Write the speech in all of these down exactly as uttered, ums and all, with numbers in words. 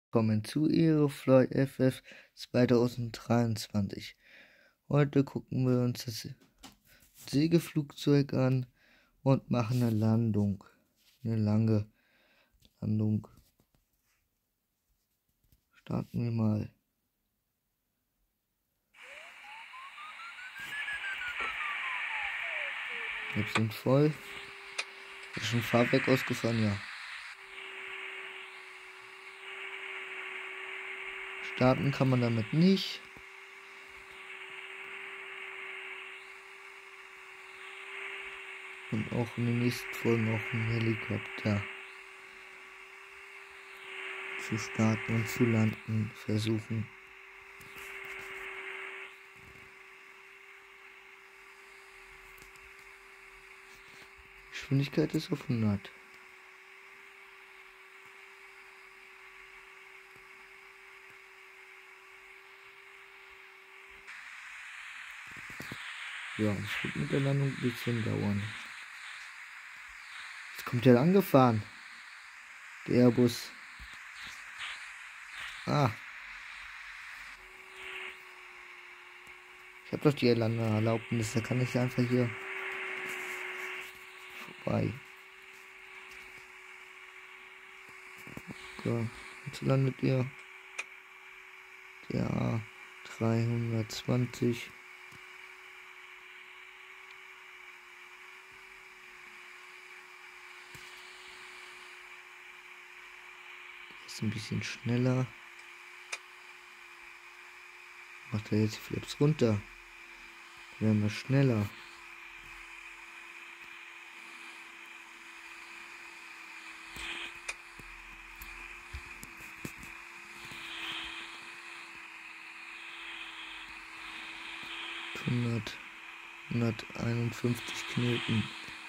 Willkommen zu Aeroflot F F zwanzig dreiundzwanzig. Heute gucken wir uns das Segelflugzeug an und machen eine Landung. Eine lange Landung. Starten wir mal. Wir sind voll. Ist schon Fahrwerk ausgefahren, ja. Starten kann man damit nicht. Und auch in den nächsten Folgen auch ein Helikopter zu starten und zu landen versuchen. Geschwindigkeit ist auf hundert. Ja, es wird mit der Landung ein bisschen dauern. Jetzt kommt er angefahren. Der Airbus. Ah. Ich habe doch die Landeerlaubnis, da kann ich einfach hier vorbei. So, jetzt landet ihr der A dreihundertzwanzig. Ist ein bisschen schneller. Macht er jetzt die Flips runter. Werden wir schneller. hundert, hunderteinundfünfzig Knoten.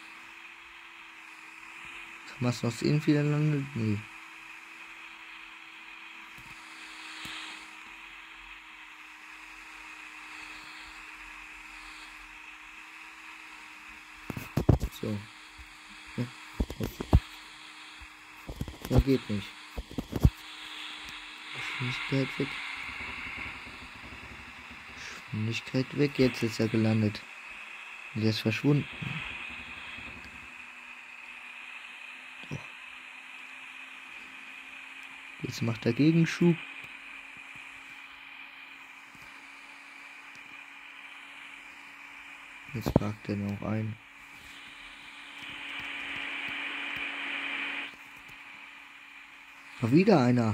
Kann man es noch sehen, wie der landet? Nee. So. Ja, okay. Ja, geht nicht. Geschwindigkeit weg. Geschwindigkeit weg. Jetzt ist er gelandet. Und er ist verschwunden. Doch. Jetzt macht er Gegenschub. Jetzt parkt er noch ein. Noch wieder einer.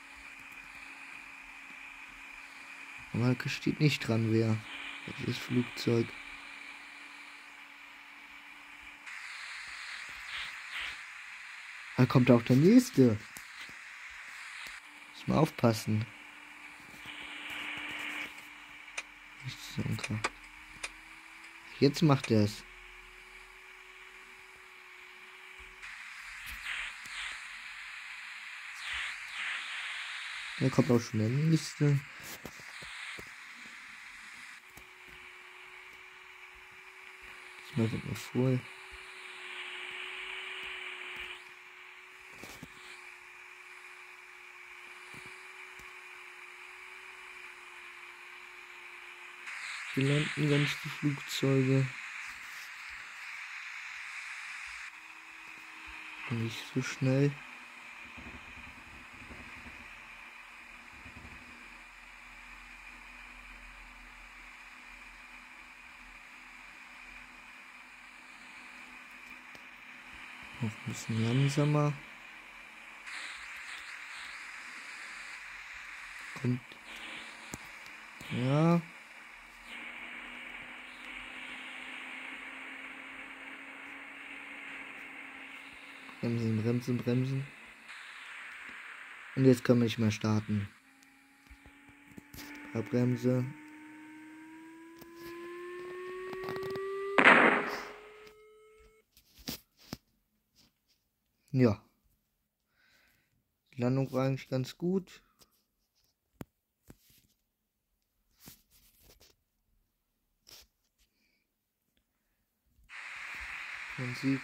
Aber steht nicht dran, wer. Das ist Flugzeug. Da kommt auch der nächste. Muss mal aufpassen. Jetzt macht er es. Da kommt auch schon der nächste. Diesmal sind wir voll. Wir landen ganz die Flugzeuge. Nicht so schnell. Noch ein bisschen langsamer. Kommt. Ja. Bremsen, bremsen, bremsen. Und jetzt können wir nicht mehr starten. Bremse. Ja. Die Landung war eigentlich ganz gut. Man sieht.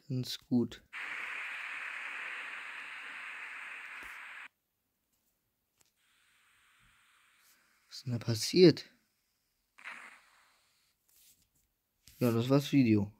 ganz gut. Was ist denn da passiert? Ja, das war's Video.